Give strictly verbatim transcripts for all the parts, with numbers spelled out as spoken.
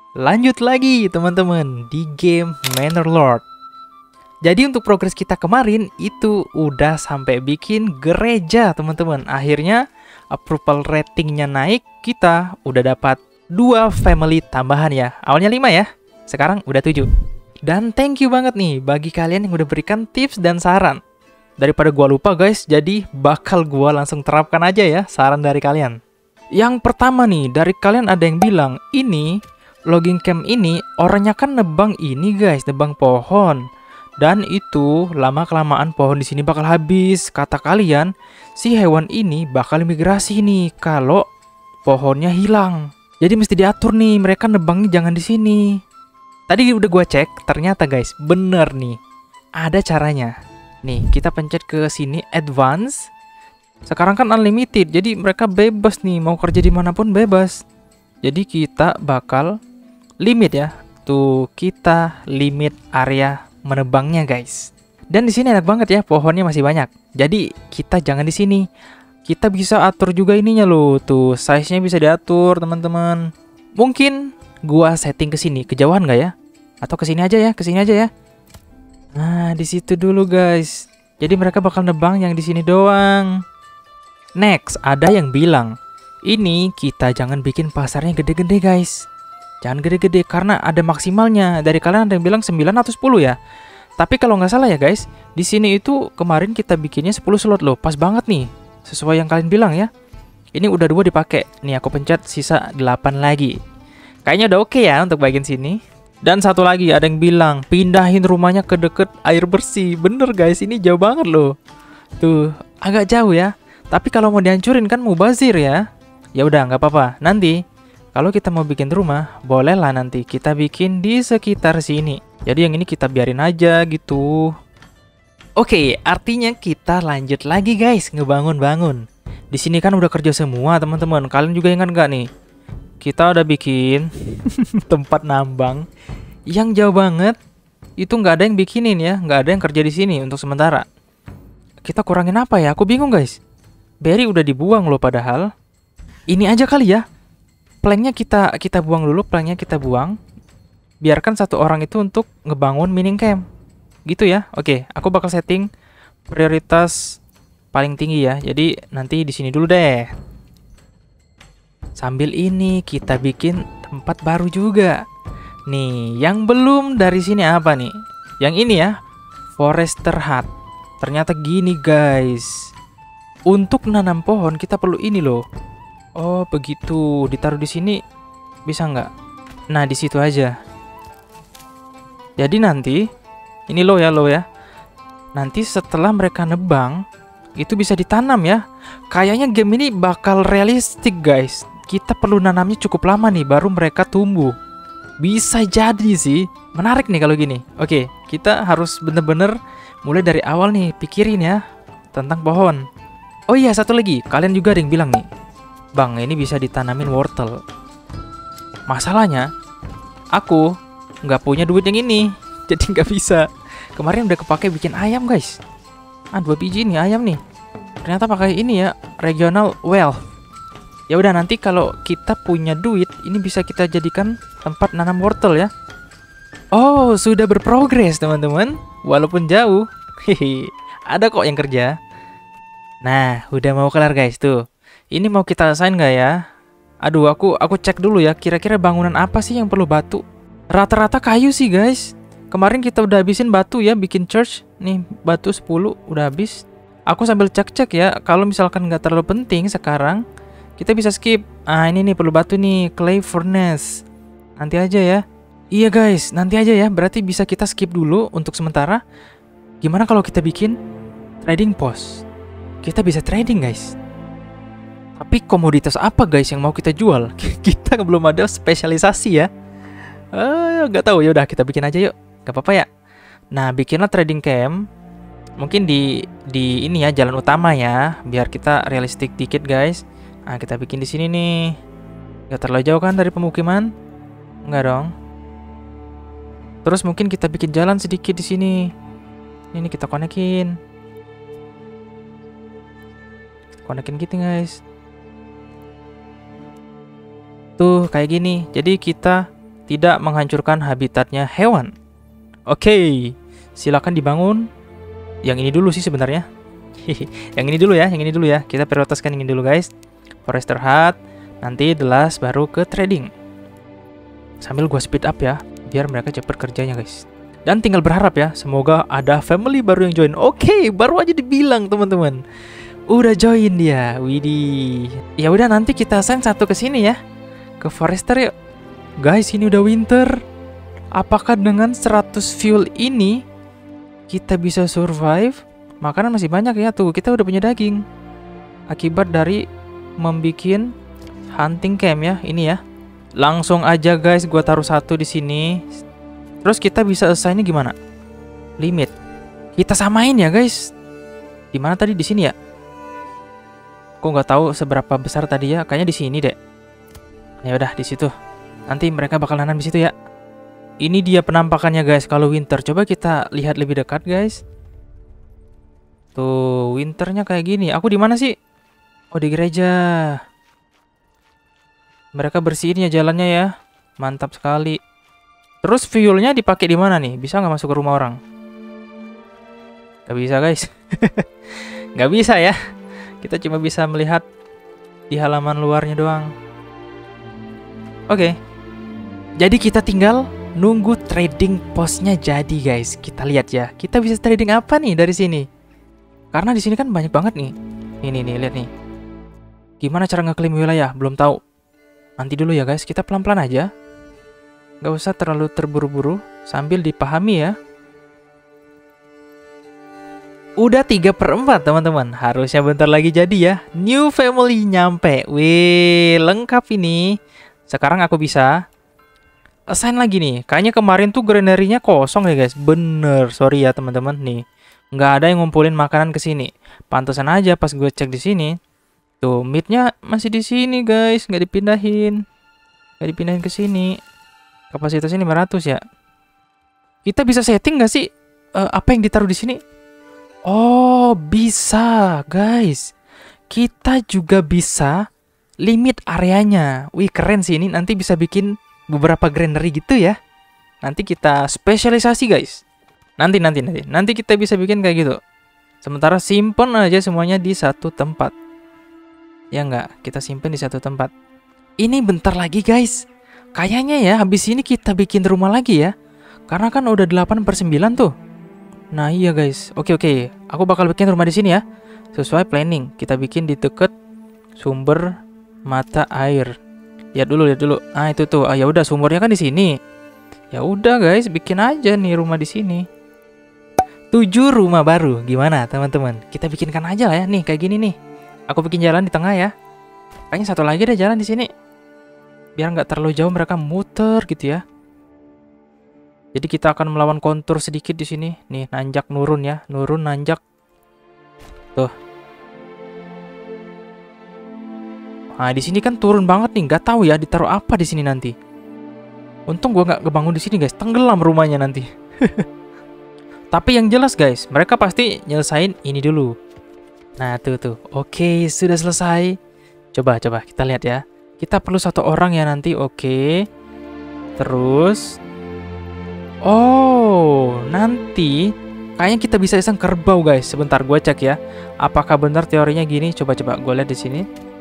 Lanjut lagi teman-teman di game Manor Lord. Jadi untuk progres kita kemarin itu udah sampai bikin gereja teman-teman. Akhirnya approval ratingnya naik, kita udah dapat dua family tambahan ya. Awalnya lima ya, sekarang udah tujuh. Dan thank you banget nih bagi kalian yang udah berikan tips dan saran. Daripada gua lupa guys, jadi bakal gua langsung terapkan aja ya saran dari kalian. Yang pertama nih, dari kalian ada yang bilang, ini logging camp ini orangnya kan nebang ini guys, nebang pohon. Dan itu lama-kelamaan pohon di sini bakal habis. Kata kalian, si hewan ini bakal migrasi nih kalau pohonnya hilang. Jadi mesti diatur nih, mereka nebangnya jangan di sini. Tadi udah gua cek, ternyata guys, bener nih. Ada caranya. Nih, kita pencet ke sini advance. Sekarang kan unlimited, jadi mereka bebas nih, mau kerja dimanapun bebas. Jadi kita bakal limit ya. Tuh, kita limit area menebangnya guys. Dan di sini enak banget ya, pohonnya masih banyak. Jadi kita jangan di sini. Kita bisa atur juga ininya loh. Tuh, size-nya bisa diatur, teman-teman. Mungkin gua setting ke sini, kejauhan nggak ya? Atau ke sini aja ya, ke sini aja ya. Nah, di situ dulu guys. Jadi mereka bakal nebang yang di sini doang. Next, ada yang bilang, ini kita jangan bikin pasarnya gede-gede guys. Jangan gede-gede karena ada maksimalnya. Dari kalian ada yang bilang sembilan atau sepuluh ya. Tapi kalau nggak salah ya guys, di sini itu kemarin kita bikinnya sepuluh slot loh. Pas banget nih. Sesuai yang kalian bilang ya. Ini udah dua dipakai. Nih aku pencet sisa delapan lagi. Kayaknya udah oke ya untuk bagian sini. Dan satu lagi ada yang bilang, pindahin rumahnya ke deket air bersih. Bener guys, ini jauh banget loh. Tuh, agak jauh ya. Tapi kalau mau dihancurin kan mubazir ya. Ya udah nggak apa-apa. Nanti kalau kita mau bikin rumah, bolehlah nanti kita bikin di sekitar sini. Jadi yang ini kita biarin aja gitu. Oke, artinya kita lanjut lagi guys, ngebangun-bangun. Di sini kan udah kerja semua teman-teman. Kalian juga ingat nggak nih? Kita udah bikin tempat nambang yang jauh banget. Itu nggak ada yang bikinin ya, nggak ada yang kerja di sini untuk sementara. Kita kurangin apa ya? Aku bingung guys. Berry udah dibuang loh padahal. Ini aja kali ya. Planknya kita kita buang dulu, planknya kita buang. Biarkan satu orang itu untuk ngebangun mining camp. Gitu ya. Oke, aku bakal setting prioritas paling tinggi ya. Jadi nanti di sini dulu deh. Sambil ini kita bikin tempat baru juga. Nih, yang belum dari sini apa nih? Yang ini ya, Forester Hut. Ternyata gini guys. Untuk nanam pohon kita perlu ini loh. Oh begitu, ditaruh di sini bisa nggak? Nah di situ aja. Jadi nanti ini loh ya loh ya. Nanti setelah mereka nebang itu bisa ditanam ya. Kayaknya game ini bakal realistik guys. Kita perlu nanamnya cukup lama nih baru mereka tumbuh. Bisa jadi sih. Menarik nih kalau gini. Oke, kita harus bener-bener mulai dari awal nih pikirin ya tentang pohon. Oh iya satu lagi, kalian juga ada yang bilang nih, Bang, ini bisa ditanamin wortel. Masalahnya, aku nggak punya duit yang ini, jadi nggak bisa. Kemarin udah kepake bikin ayam guys. Ah, dua biji nih ayam nih. Ternyata pakai ini ya, regional wealth. Ya udah nanti kalau kita punya duit, ini bisa kita jadikan tempat nanam wortel ya. Oh, sudah berprogres teman-teman, walaupun jauh. Hehe, ada kok yang kerja. Nah, udah mau kelar guys tuh. Ini mau kita assign nggak ya? Aduh, aku aku cek dulu ya. Kira-kira bangunan apa sih yang perlu batu? Rata-rata kayu sih guys. Kemarin kita udah habisin batu ya, bikin church. Nih, batu sepuluh udah habis. Aku sambil cek-cek ya. Kalau misalkan nggak terlalu penting sekarang, kita bisa skip. Ah, ini nih perlu batu nih, clay furnace. Nanti aja ya. Iya guys, nanti aja ya. Berarti bisa kita skip dulu untuk sementara. Gimana kalau kita bikin trading post? Kita bisa trading guys. Tapi komoditas apa guys yang mau kita jual? Kita belum ada spesialisasi ya. Eh, nggak tahu ya udah kita bikin aja yuk. Gak apa-apa ya. Nah, bikinlah trading camp. Mungkin di di ini ya jalan utama ya, biar kita realistik dikit guys. Nah, kita bikin di sini nih. Gak terlalu jauh kan dari pemukiman? Enggak dong. Terus mungkin kita bikin jalan sedikit di sini. Ini kita konekin. Konekin gitu guys. Tuh kayak gini. Jadi kita tidak menghancurkan habitatnya hewan. Oke, silakan dibangun. Yang ini dulu sih sebenarnya. Yang ini dulu ya, yang ini dulu ya. Kita prioritaskan yang ini dulu guys. Forester hut, nanti the last baru ke trading. Sambil gua speed up ya, biar mereka cepat kerjanya guys. Dan tinggal berharap ya, semoga ada family baru yang join. Oke, baru aja dibilang teman-teman. Udah join dia, widih. Ya udah nanti kita send satu ke sini ya, ke Forester yuk. Guys, ini udah winter. Apakah dengan seratus fuel ini kita bisa survive? Makanan masih banyak ya, tuh kita udah punya daging. Akibat dari membikin hunting camp ya, ini ya. Langsung aja guys, gua taruh satu di sini. Terus kita bisa assign-nya gimana? Limit. Kita samain ya guys. Di mana tadi, di sini ya? Aku nggak tahu seberapa besar tadi ya. Kayaknya di sini deh. Ya udah di situ. Nanti mereka bakal nanam di situ ya. Ini dia penampakannya guys kalau winter. Coba kita lihat lebih dekat guys. Tuh winternya kayak gini. Aku di mana sih? Oh di gereja. Mereka bersihin ya jalannya ya. Mantap sekali. Terus fuelnya dipakai di mana nih? Bisa nggak masuk ke rumah orang? Gak bisa guys. Gak bisa ya. Kita cuma bisa melihat di halaman luarnya doang. Oke. Jadi kita tinggal nunggu trading postnya jadi guys. Kita lihat ya. Kita bisa trading apa nih dari sini? Karena di sini kan banyak banget nih. Ini nih, lihat nih. Gimana cara ngeklaim wilayah? Belum tahu. Nanti dulu ya guys. Kita pelan-pelan aja. Gak usah terlalu terburu-buru. Sambil dipahami ya. Udah tiga per empat teman-teman. Harusnya bentar lagi jadi ya. New family nyampe. Wih, lengkap ini. Sekarang aku bisa assign lagi nih. Kayaknya kemarin tuh granary-nya kosong ya guys. Bener, sorry ya teman-teman nih. Nggak ada yang ngumpulin makanan ke sini. Pantesan aja pas gue cek di sini. Tuh, meat-nya masih di sini guys. Nggak dipindahin. Nggak dipindahin ke sini. Kapasitasnya lima ratus ya. Kita bisa setting nggak sih? Uh, apa yang ditaruh di sini? Oh, bisa, guys. Kita juga bisa limit areanya. Wih, keren sih ini. Nanti bisa bikin beberapa granary gitu ya. Nanti kita spesialisasi, guys. Nanti, nanti, nanti. Nanti kita bisa bikin kayak gitu. Sementara simpen aja semuanya di satu tempat. Ya enggak, kita simpen di satu tempat. Ini bentar lagi, guys. Kayaknya ya, habis ini kita bikin rumah lagi ya. Karena kan udah delapan per sembilan tuh. Nah iya guys, oke oke, aku bakal bikin rumah di sini ya, sesuai planning. Kita bikin di deket sumber mata air. Lihat dulu, lihat dulu. Ah itu tuh, ah ya udah sumbernya kan di sini. Ya udah guys, bikin aja nih rumah di sini. Tujuh rumah baru, gimana teman-teman? Kita bikinkan aja lah ya, nih kayak gini nih. Aku bikin jalan di tengah ya. Kayaknya satu lagi deh jalan di sini. Biar nggak terlalu jauh mereka muter gitu ya. Jadi kita akan melawan kontur sedikit di sini. Nih, nanjak nurun ya. Nurun nanjak. Tuh. Nah, di sini kan turun banget nih. Gak tahu ya ditaruh apa di sini nanti. Untung gua nggak kebangun di sini, guys. Tenggelam rumahnya nanti. Tapi yang jelas, guys, mereka pasti nyelesain ini dulu. Nah, tuh tuh. Oke, sudah selesai. Coba coba kita lihat ya. Kita perlu satu orang ya nanti. Oke. Terus oh, nanti kayaknya kita bisa iseng kerbau guys. Sebentar gue cek ya. Apakah benar teorinya gini? Coba-coba gue lihat di sini.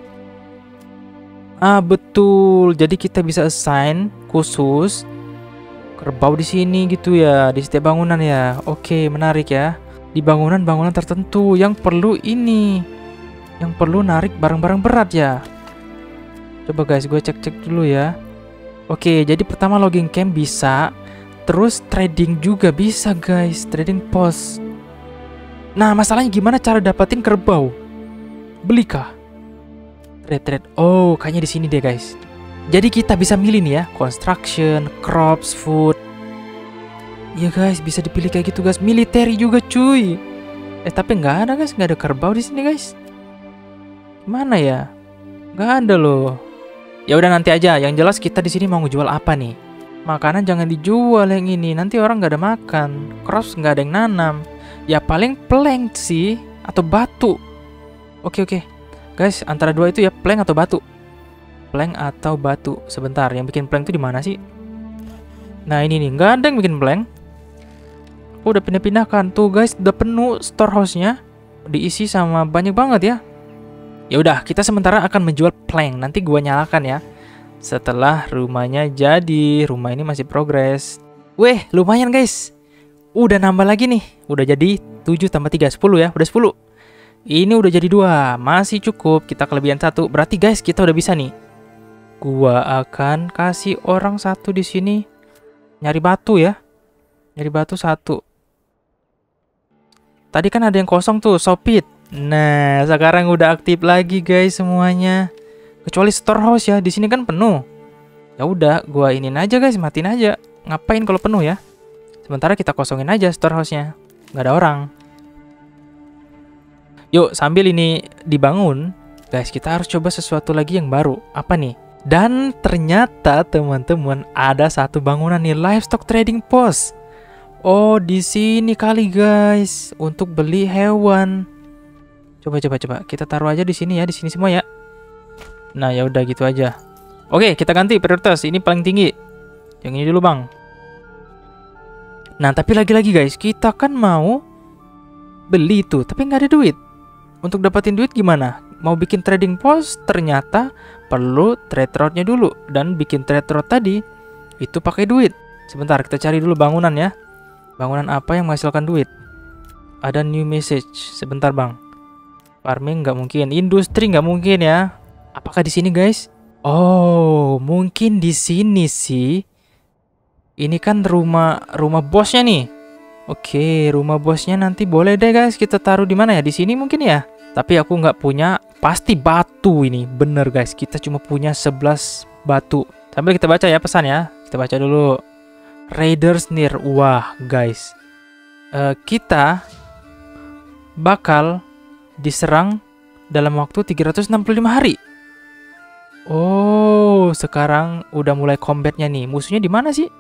Ah, betul. Jadi kita bisa assign khusus kerbau di sini gitu ya, di setiap bangunan ya. Oke, menarik ya. Di bangunan-bangunan tertentu yang perlu ini. Yang perlu narik barang-barang berat ya. Coba guys, gue cek-cek dulu ya. Oke, jadi pertama logging camp bisa. Terus trading juga bisa guys, trading post. Nah masalahnya gimana cara dapatin kerbau? Belikah? Trade trade. Oh kayaknya di sini deh guys. Jadi kita bisa milih nih ya, construction, crops, food. Iya guys, bisa dipilih kayak gitu guys. Military juga cuy. Eh tapi nggak ada guys, nggak ada kerbau di sini guys. Mana ya? Nggak ada loh. Ya udah nanti aja. Yang jelas kita di sini mau ngejual apa nih? Makanan jangan dijual yang ini, nanti orang nggak ada makan. Crops nggak ada yang nanam. Ya paling plank sih, atau batu. Oke oke, guys, antara dua itu ya, plank atau batu. Plank atau batu. Sebentar, yang bikin plank itu di mana sih? Nah ini nih, nggak ada yang bikin blank. Aku udah pindah-pindahkan. Tuh guys, udah penuh storehouse-nya. Diisi sama banyak banget ya. Ya udah, kita sementara akan menjual plank. Nanti gua nyalakan ya. Setelah rumahnya jadi. Rumah ini masih progres. Weh, lumayan guys. Udah nambah lagi nih. Udah jadi tujuh tambah tiga, sepuluh ya. Udah sepuluh. Ini udah jadi dua. Masih cukup. Kita kelebihan satu. Berarti guys, kita udah bisa nih. Gua akan kasih orang satu di sini. Nyari batu ya. Nyari batu satu. Tadi kan ada yang kosong tuh, sopit. Nah, sekarang udah aktif lagi guys semuanya. Kecuali storehouse ya, di sini kan penuh. Ya udah, gua inin aja guys, matiin aja. Ngapain kalau penuh ya? Sementara kita kosongin aja storehouse-nya. Nggak ada orang. Yuk, sambil ini dibangun, guys, kita harus coba sesuatu lagi yang baru. Apa nih? Dan ternyata teman-teman ada satu bangunan nih, livestock trading post. Oh, di sini kali guys, untuk beli hewan. Coba coba coba, kita taruh aja di sini ya, di sini semua ya. Nah, ya udah gitu aja. Oke, kita ganti prioritas. Ini paling tinggi. Yang ini dulu, Bang. Nah, tapi lagi-lagi guys, kita kan mau beli itu, tapi nggak ada duit. Untuk dapatin duit gimana? Mau bikin trading post, ternyata perlu trade route-nya dulu. Dan bikin trade route tadi, itu pakai duit. Sebentar, kita cari dulu bangunan ya. Bangunan apa yang menghasilkan duit? Ada new message. Sebentar bang. Farming nggak mungkin. Industri nggak mungkin ya. Apakah di sini guys? Oh, mungkin di sini sih. Ini kan rumah rumah bosnya nih. Oke, rumah bosnya nanti boleh deh guys. Kita taruh di mana ya? Di sini mungkin ya. Tapi aku nggak punya. Pasti batu ini. Bener guys. Kita cuma punya sebelas batu. Sambil kita baca ya pesan ya. Kita baca dulu. Raiders near. Wah guys, uh, kita bakal diserang dalam waktu tiga ratus enam puluh lima hari. Oh, sekarang udah mulai combatnya nih. Musuhnya di mana sih?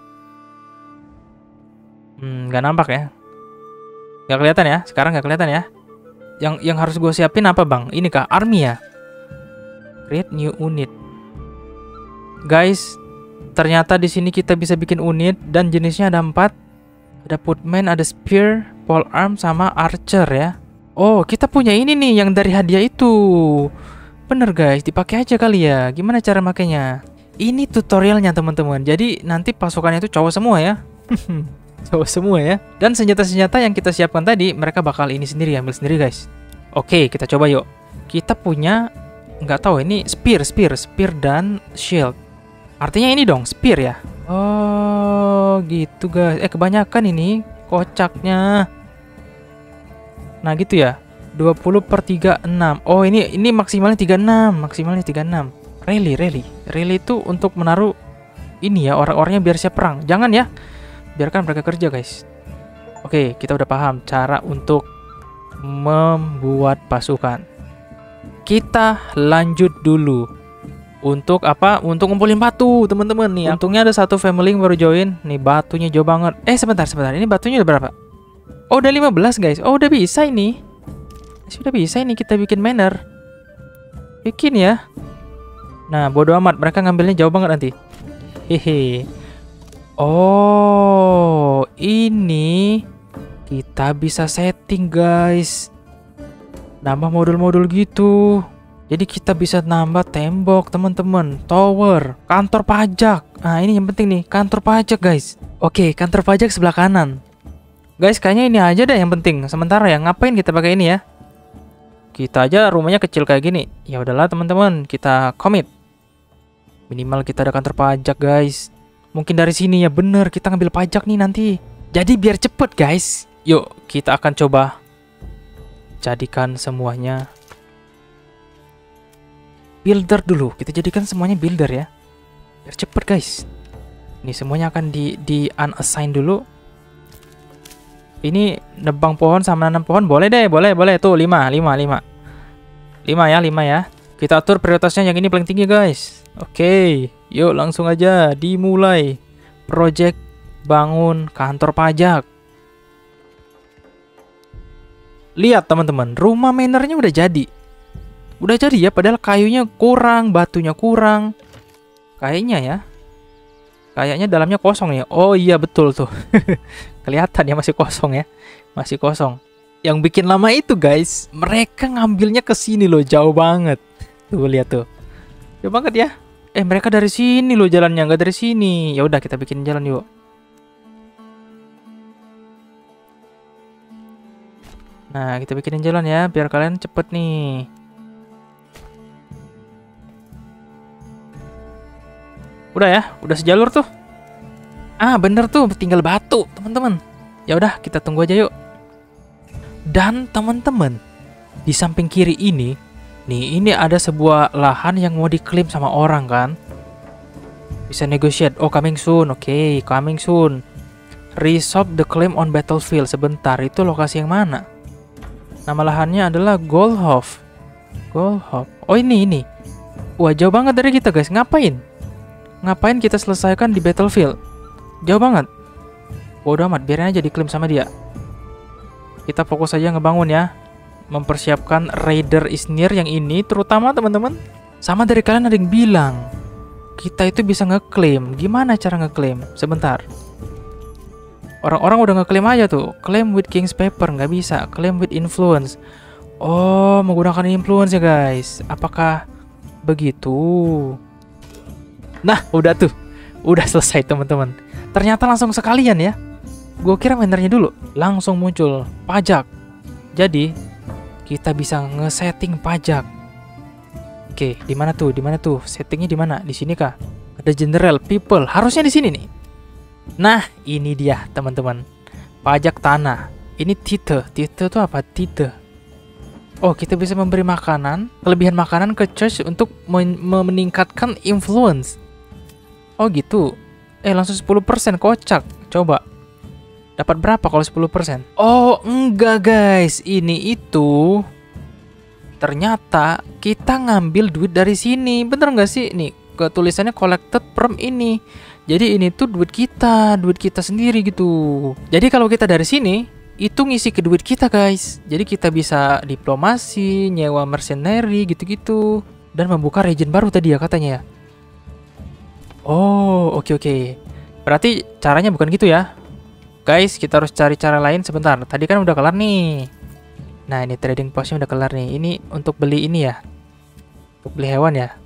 Hmm, nggak nampak ya. Nggak kelihatan ya. Sekarang nggak kelihatan ya. Yang yang harus gue siapin apa bang? Ini kah? Army ya? Create new unit. Guys, ternyata di sini kita bisa bikin unit dan jenisnya ada empat. Ada footman, ada spear, pole arm, sama archer ya. Oh, kita punya ini nih yang dari hadiah itu. Bener guys, dipakai aja kali ya. Gimana cara makainya? Ini tutorialnya teman-teman. Jadi nanti pasukannya itu cowok semua ya. Cowok semua ya. Dan senjata-senjata yang kita siapkan tadi, mereka bakal ini sendiri, ambil sendiri guys. Oke, kita coba yuk. Kita punya, nggak tahu ini spear, spear, spear dan shield. Artinya ini dong, spear ya. Oh, gitu guys. Eh, kebanyakan ini kocaknya. Nah, gitu ya. dua puluh per tiga puluh enam. Oh, ini ini maksimalnya tiga puluh enam, maksimalnya tiga puluh enam. Rally, rally. Rally itu untuk menaruh ini ya, orang-orangnya biar siap perang. Jangan ya. Biarkan mereka kerja, guys. Oke, kita udah paham cara untuk membuat pasukan. Kita lanjut dulu. Untuk apa? Untuk ngumpulin batu, teman-teman nih. Untungnya ada satu family yang baru join. Nih batunya jauh banget. Eh, sebentar, sebentar. Ini batunya udah berapa? Oh, udah lima belas, guys. Oh, udah bisa ini. Sudah bisa ini kita bikin manor. Bikin ya. Nah, bodo amat. Mereka ngambilnya jauh banget nanti. Hehe. Oh, ini kita bisa setting, guys. Nambah modul-modul gitu. Jadi kita bisa nambah tembok, teman-teman, tower, kantor pajak. Nah, ini yang penting nih, kantor pajak, guys. Oke, kantor pajak sebelah kanan. Guys, kayaknya ini aja deh yang penting. Sementara ya, ngapain kita pakai ini ya? Kita aja rumahnya kecil kayak gini. Ya udahlah, teman-teman, kita commit. Minimal kita ada kantor pajak, guys. Mungkin dari sini ya, bener, kita ngambil pajak nih nanti. Jadi biar cepet, guys. Yuk, kita akan coba jadikan semuanya builder dulu. Kita jadikan semuanya builder ya. Biar cepet guys. Ini semuanya akan di, di unassign dulu. Ini nebang pohon sama nanam pohon. Boleh deh, boleh, boleh. Tuh, lima, lima, lima. lima ya, lima ya. Kita atur prioritasnya yang ini paling tinggi guys. Oke, yuk langsung aja dimulai. Project bangun kantor pajak. Lihat teman-teman, rumah manornya udah jadi. Udah jadi ya, padahal kayunya kurang, batunya kurang. Kayaknya ya. Kayaknya dalamnya kosong ya. Oh iya betul tuh. Kelihatan ya masih kosong ya. Masih kosong. Yang bikin lama itu guys, mereka ngambilnya ke sini loh, jauh banget. Tuh lihat tuh. Jauh banget ya. Eh mereka dari sini loh jalannya, nggak dari sini. Ya udah kita bikin jalan yuk. Nah, kita bikinin jalan ya biar kalian cepet nih. Udah ya, udah sejalur tuh. Ah, bener tuh, tinggal batu, teman-teman. Ya udah, kita tunggu aja yuk. Dan teman-teman, di samping kiri ini, nih ini ada sebuah lahan yang mau diklaim sama orang kan. Bisa negotiate. Oh, coming soon. Oke, okay, coming soon. Resolve the claim on battlefield. Sebentar, itu lokasi yang mana? Nama lahannya adalah Goldhof. Goldhof. Oh, ini ini. Wah, jauh banget dari kita, guys. Ngapain? Ngapain kita selesaikan di battlefield? Jauh banget. Bodoh amat, biarin aja diklaim sama dia. Kita fokus aja ngebangun ya. Mempersiapkan Raider Isnir yang ini, terutama teman-teman. Sama dari kalian ada yang bilang, kita itu bisa ngeklaim. Gimana cara ngeklaim? Sebentar. Orang-orang udah ngeklaim aja tuh. Claim with King's Paper, nggak bisa. Claim with Influence. Oh, menggunakan influence ya guys. Apakah begitu? Nah, udah tuh. Udah selesai teman-teman. Ternyata langsung sekalian ya. Gue kira manernya dulu. Langsung muncul pajak. Jadi, kita bisa nge-setting pajak. Oke, di mana tuh? Di mana tuh? Settingnya di mana? Di sini kah? Ada general people. Harusnya di sini nih. Nah, ini dia teman-teman. Pajak tanah. Ini tithe. Tithe itu apa? Tithe. Oh, kita bisa memberi makanan, kelebihan makanan ke church untuk men meningkatkan influence. Oh gitu. Eh langsung sepuluh persen, kocak. Coba. Dapat berapa kalau sepuluh persen? Oh enggak guys. Ini itu. Ternyata kita ngambil duit dari sini. Bener nggak sih? Nih ketulisannya collected from ini. Jadi ini tuh duit kita. Duit kita sendiri gitu. Jadi kalau kita dari sini, itu ngisi ke duit kita guys. Jadi kita bisa diplomasi, nyewa mercenary gitu-gitu. Dan membuka region baru tadi ya katanya ya. Oh, oke okay, oke. Okay. Berarti caranya bukan gitu ya. Guys, kita harus cari cara lain sebentar. Tadi kan udah kelar nih. Nah, ini trading postnya udah kelar nih. Ini untuk beli ini ya. Untuk beli hewan ya.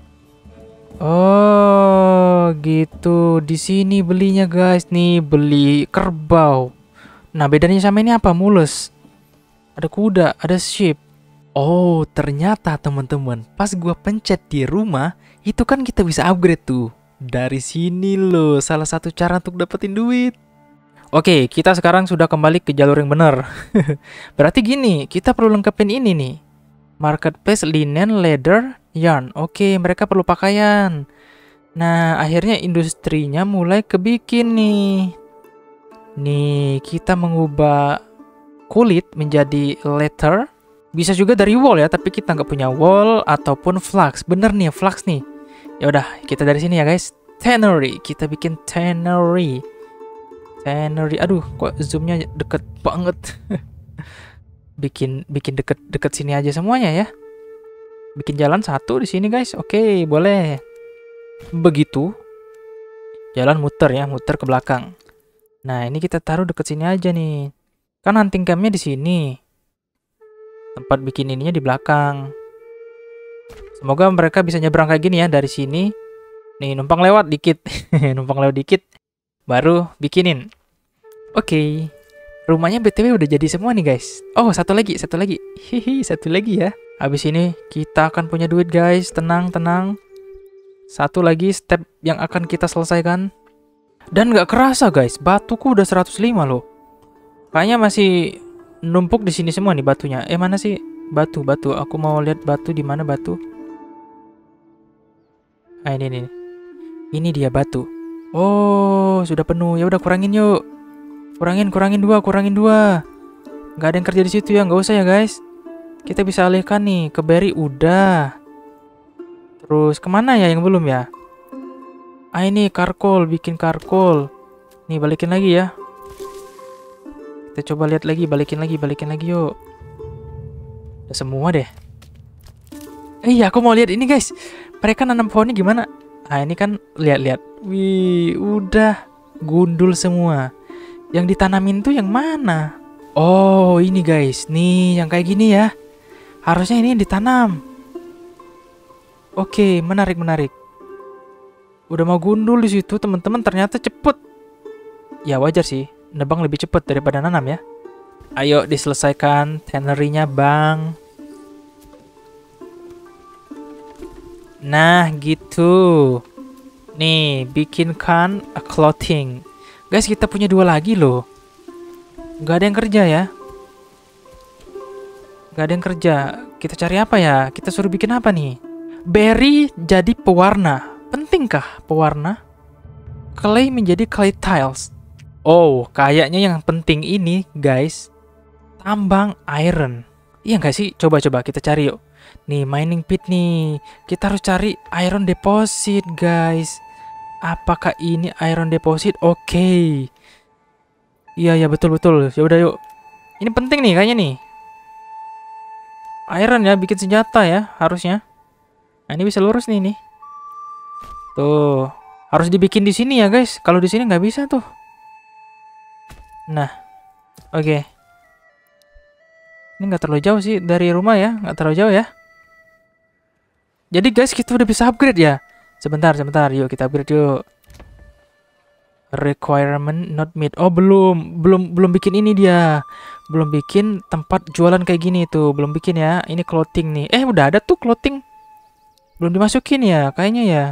Oh, gitu. Di sini belinya guys. Nih, beli kerbau. Nah, bedanya sama ini apa? Mulus. Ada kuda, ada sheep. Oh, ternyata teman-teman, pas gua pencet di rumah, itu kan kita bisa upgrade tuh. Dari sini loh, salah satu cara untuk dapetin duit. Oke, kita sekarang sudah kembali ke jalur yang benar. Berarti gini, kita perlu lengkapin ini nih. Marketplace, linen, leather, yarn. Oke, mereka perlu pakaian. Nah, akhirnya industrinya mulai kebikin nih. Nih, kita mengubah kulit menjadi leather. Bisa juga dari wool ya, tapi kita nggak punya wool ataupun flax. Bener nih, flax nih. Ya udah, kita dari sini ya guys. Tannery, kita bikin tannery. Tannery, aduh, kok zoomnya deket banget. bikin bikin deket-deket sini aja semuanya ya. Bikin jalan satu di sini guys. Oke, boleh. Begitu. Jalan muter ya, muter ke belakang. Nah, ini kita taruh deket sini aja nih. Kan hunting campnya di sini. Tempat bikin ininya di belakang. Semoga mereka bisa nyebrang kayak gini ya dari sini. Nih, numpang lewat dikit. Numpang lewat dikit. Baru bikinin. Oke. Okay. Rumahnya B T W udah jadi semua nih guys. Oh, satu lagi, satu lagi. Hihi, satu lagi ya. Habis ini kita akan punya duit guys. Tenang, tenang. Satu lagi step yang akan kita selesaikan. Dan gak kerasa guys, batuku udah seratus lima loh. Kayaknya masih numpuk di sini semua nih batunya. Eh, mana sih batu, batu? Aku mau lihat batu, di mana batu? Ah, ini nih. Ini dia batu. Oh, sudah penuh. Ya udah kurangin yuk. Kurangin, kurangin dua, kurangin dua. Gak ada yang kerja di situ ya, nggak usah ya guys. Kita bisa alihkan nih ke berry udah. Terus kemana ya yang belum ya? Ah ini karkol, bikin karkol. Nih balikin lagi ya. Kita coba lihat lagi, balikin lagi, balikin lagi yuk. Udah semua deh. Eh iya, aku mau lihat ini guys. Mereka nanam pohonnya gimana? Ah, ini kan lihat-lihat. Wih, udah gundul semua. Yang ditanamin tuh yang mana? Oh, ini guys. Nih, yang kayak gini ya. Harusnya ini ditanam. Oke, menarik, menarik. Udah mau gundul di situ, teman-teman. Ternyata cepet. Ya wajar sih. Nebang lebih cepet daripada nanam ya. Ayo diselesaikan tannery-nya, Bang. Nah, gitu. Nih, bikinkan a clothing. Guys, kita punya dua lagi loh. Gak ada yang kerja ya. Gak ada yang kerja. Kita cari apa ya? Kita suruh bikin apa nih? Berry jadi pewarna. Pentingkah pewarna? Clay menjadi clay tiles. Oh, kayaknya yang penting ini, guys. Tambang iron. Iya nggak sih? Coba-coba kita cari yuk. Nih, mining pit nih. Kita harus cari iron deposit, guys. Apakah ini iron deposit? Oke. Okay. Iya, ya betul-betul. Ya udah yuk. Ini penting nih kayaknya nih. Iron ya, bikin senjata ya, harusnya. Nah, ini bisa lurus nih nih. Tuh. Harus dibikin di sini ya, guys. Kalau di sini nggak bisa tuh. Nah. Oke. Okay. Ini nggak terlalu jauh sih dari rumah ya. Nggak terlalu jauh ya. Jadi guys, kita udah bisa upgrade ya. Sebentar, sebentar. Yuk kita upgrade yuk. Requirement not meet. Oh, belum. Belum belum bikin ini dia. Belum bikin tempat jualan kayak gini tuh. Belum bikin ya. Ini clothing nih. Eh, udah ada tuh clothing. Belum dimasukin ya, kayaknya ya.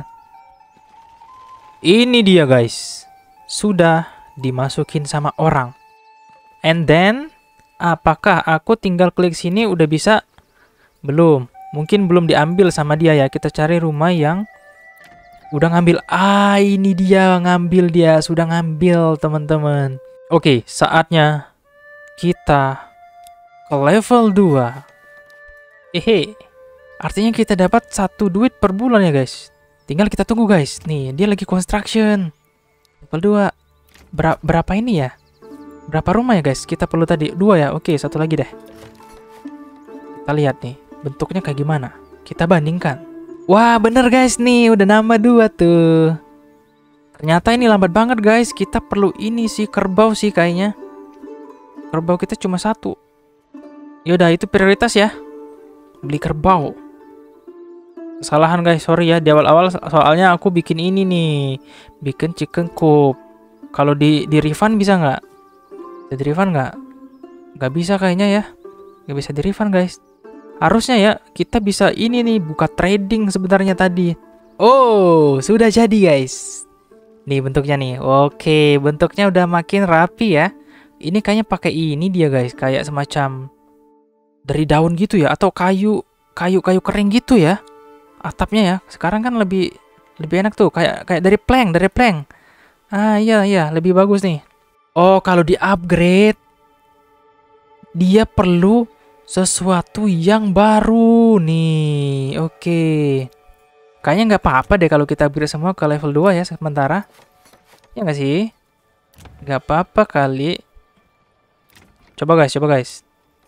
Ini dia guys. Sudah dimasukin sama orang. And then, apakah aku tinggal klik sini udah bisa? Belum. Mungkin belum diambil sama dia ya. Kita cari rumah yang udah ngambil. Ah, ini dia ngambil dia. Sudah ngambil teman-teman. Oke, saatnya kita ke level dua. Hehe. Artinya kita dapat satu duit per bulan ya guys. Tinggal kita tunggu guys. Nih, dia lagi construction. Level dua. Ber berapa ini ya? Berapa rumah ya guys? Kita perlu tadi dua ya. Oke, satu lagi deh. Kita lihat nih. Bentuknya kayak gimana? Kita bandingkan. Wah, bener guys nih. Udah nambah dua tuh. Ternyata ini lambat banget guys. Kita perlu ini sih. Kerbau sih kayaknya. Kerbau kita cuma satu. Yaudah, itu prioritas ya. Beli kerbau. Kesalahan guys, sorry ya. Di awal-awal soalnya aku bikin ini nih. Bikin chicken coop. Kalau di, di refund bisa nggak? Bisa di refund nggak? Nggak bisa kayaknya ya. Nggak bisa di refund guys. Harusnya ya, kita bisa ini nih, buka trading sebenarnya tadi. Oh, sudah jadi guys. Nih bentuknya nih. Oke, bentuknya udah makin rapi ya. Ini kayaknya pakai ini dia guys. Kayak semacam dari daun gitu ya. Atau kayu, kayu-kayu kering gitu ya. Atapnya ya. Sekarang kan lebih lebih enak tuh. Kayak kayak dari plank, dari plank. Ah iya, iya. Lebih bagus nih. Oh, kalau di upgrade, dia perlu sesuatu yang baru nih. Oke. Kayaknya nggak apa-apa deh kalau kita upgrade semua ke level dua ya sementara. Ya nggak sih? Nggak apa-apa kali. Coba guys, coba guys.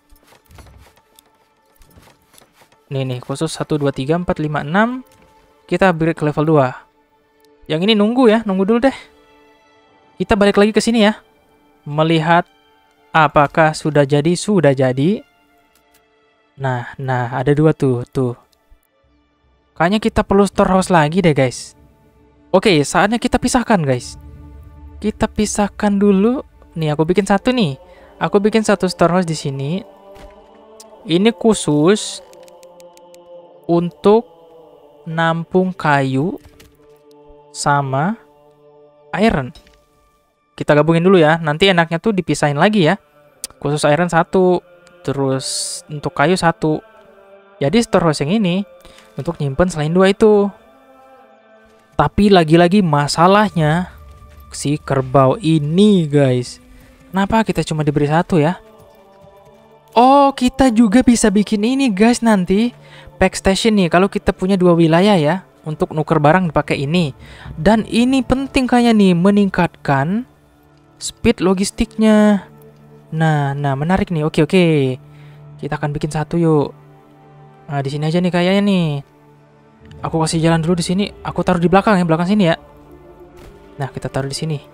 Nih nih, khusus satu, dua, tiga, empat, lima, enam. Kita upgrade ke level dua. Yang ini nunggu ya, nunggu dulu deh. Kita balik lagi ke sini ya. Melihat apakah sudah jadi, sudah jadi. Nah, nah, ada dua tuh, tuh. Kayaknya kita perlu storehouse lagi deh, guys. Oke, saatnya kita pisahkan, guys. Kita pisahkan dulu. Nih, aku bikin satu nih. Aku bikin satu storehouse di sini. Ini khusus untuk nampung kayu sama iron. Kita gabungin dulu ya. Nanti enaknya tuh dipisahin lagi ya. Khusus iron satu. Terus untuk kayu satu. Jadi storehouse yang ini untuk nyimpen selain dua itu. Tapi lagi-lagi masalahnya si kerbau ini guys. Kenapa kita cuma diberi satu ya? Oh, kita juga bisa bikin ini guys nanti. Pack station nih. Kalau kita punya dua wilayah ya. Untuk nuker barang dipakai ini. Dan ini penting kayaknya nih. Meningkatkan speed logistiknya. Nah, nah menarik nih. Oke, oke. Kita akan bikin satu yuk. Nah, di sini aja nih kayaknya nih. Aku kasih jalan dulu di sini. Aku taruh di belakang ya, belakang sini ya. Nah, kita taruh di sini.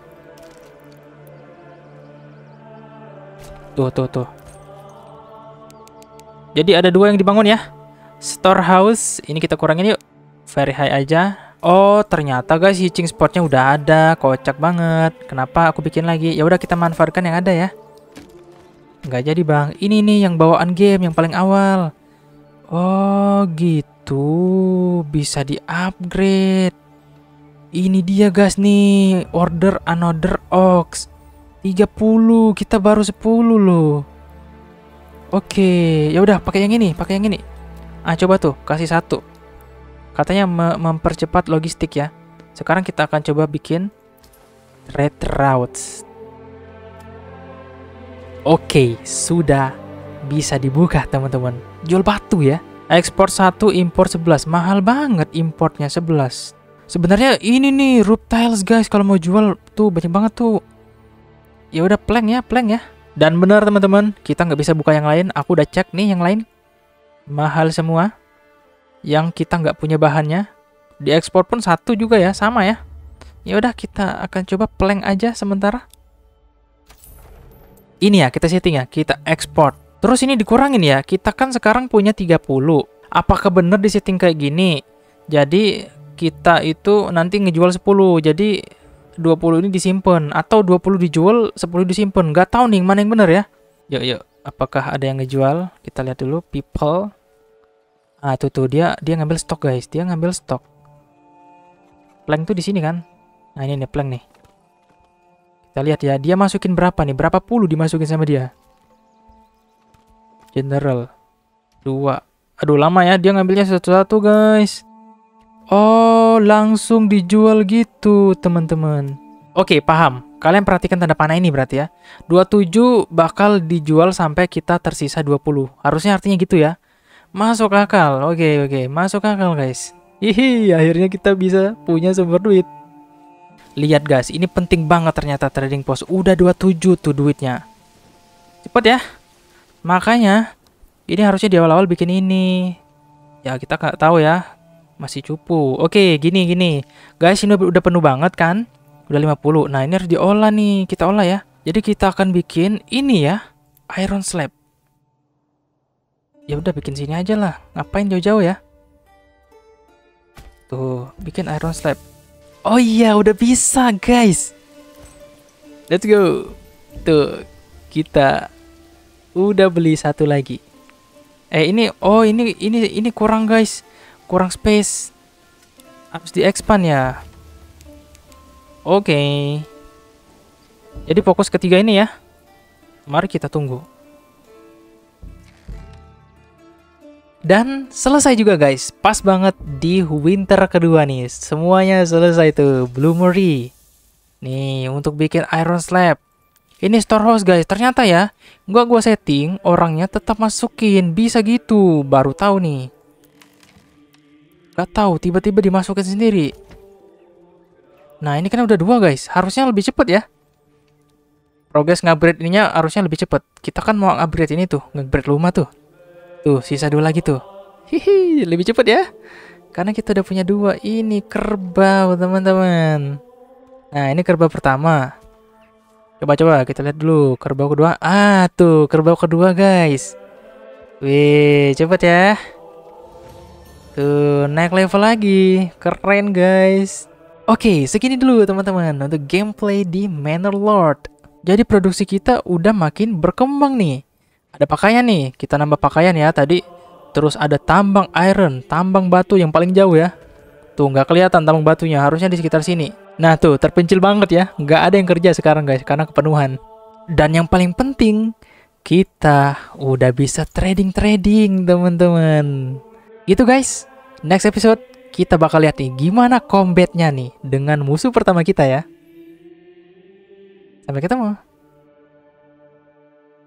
Tuh, tuh, tuh. Jadi ada dua yang dibangun ya. Storehouse, ini kita kurangin yuk. Very high aja. Oh, ternyata guys, hitching spotnya udah ada. Kocak banget. Kenapa aku bikin lagi? Ya udah kita manfaatkan yang ada ya. Nggak jadi bang. Ini nih yang bawaan game yang paling awal. Oh gitu. Bisa di-upgrade. Ini dia guys nih. Order another ox. tiga puluh. Kita baru sepuluh loh. Oke, ya udah pakai yang ini, pakai yang ini. Ah, coba tuh, kasih satu. Katanya me mempercepat logistik ya. Sekarang kita akan coba bikin trade routes. Oke, sudah bisa dibuka teman-teman. Jual batu ya. Ekspor satu, impor sebelas. Mahal banget importnya sebelas. Sebenarnya ini nih reptiles guys, kalau mau jual tuh banyak banget tuh. Ya udah plank ya, plank ya. Dan benar teman-teman, kita nggak bisa buka yang lain. Aku udah cek nih yang lain. Mahal semua. Yang kita nggak punya bahannya. Diekspor pun satu juga ya, sama ya. Ya udah kita akan coba plank aja sementara. Ini ya, kita setting ya, kita ekspor. Terus ini dikurangin ya, kita kan sekarang punya tiga puluh. Apakah benar di setting kayak gini? Jadi kita itu nanti ngejual sepuluh. Jadi dua puluh ini disimpan atau dua puluh dijual, sepuluh disimpan. Gak tahu nih mana yang benar ya. Yuk yuk, apakah ada yang ngejual? Kita lihat dulu people. Ah tuh tuh dia dia ngambil stok guys, dia ngambil stok. Plank tuh di sini kan? Nah ini nih plank nih. Kita lihat ya, dia masukin berapa nih? Berapa puluh dimasukin sama dia? General dua. Aduh lama ya, dia ngambilnya satu-satu guys. Oh, langsung dijual gitu, teman-teman. Oke, paham. Kalian perhatikan tanda panah ini berarti ya. dua puluh tujuh bakal dijual sampai kita tersisa dua puluh. Harusnya artinya gitu ya. Masuk akal. Oke, oke. Masuk akal, guys. Hihi, akhirnya kita bisa punya sumber duit. Lihat, guys. Ini penting banget ternyata trading post. Udah dua puluh tujuh tuh duitnya. Cepet ya. Makanya, ini harusnya di awal-awal bikin ini. Ya, kita nggak tahu ya. Masih cupu. Oke, gini gini. Guys, ini udah penuh banget kan? Udah lima puluh. Nah, ini harus diolah nih. Kita olah ya. Jadi kita akan bikin ini ya. Iron slab. Ya udah bikin sini aja lah. Ngapain jauh-jauh ya? Tuh, bikin iron slab. Oh iya, udah bisa, guys. Let's go. Tuh, kita udah beli satu lagi. Eh, ini oh ini ini ini kurang, guys. Kurang space. Harus di-expand ya. Oke. Okay. Jadi fokus ketiga ini ya. Mari kita tunggu. Dan selesai juga guys. Pas banget di winter kedua nih. Semuanya selesai tuh. Bloomery. Nih untuk bikin iron slab. Ini storehouse guys. Ternyata ya. Gua gua setting. Orangnya tetap masukin. Bisa gitu. Baru tahu nih. Gak tahu, tiba-tiba dimasukin sendiri. Nah ini kan udah dua guys, harusnya lebih cepet ya. Progres ngupgrade ininya harusnya lebih cepet. Kita kan mau upgrade ini tuh, ngupgrade rumah tuh. Tuh sisa dua lagi tuh. Hihi, lebih cepet ya. Karena kita udah punya dua. Ini kerbau teman-teman. Nah ini kerbau pertama. Coba-coba kita lihat dulu kerbau kedua. Ah tuh kerbau kedua guys. Wih cepet ya. Tuh, naik level lagi. Keren, guys. Oke, segini dulu teman-teman untuk gameplay di Manor Lord. Jadi produksi kita udah makin berkembang nih. Ada pakaian nih. Kita nambah pakaian ya tadi. Terus ada tambang iron, tambang batu yang paling jauh ya. Tuh, nggak kelihatan tambang batunya. Harusnya di sekitar sini. Nah, tuh, terpencil banget ya. Nggak ada yang kerja sekarang, guys. Karena kepenuhan. Dan yang paling penting, kita udah bisa trading-trading, teman-teman. Gitu guys, next episode kita bakal lihat nih gimana combatnya nih dengan musuh pertama kita ya. Sampai ketemu.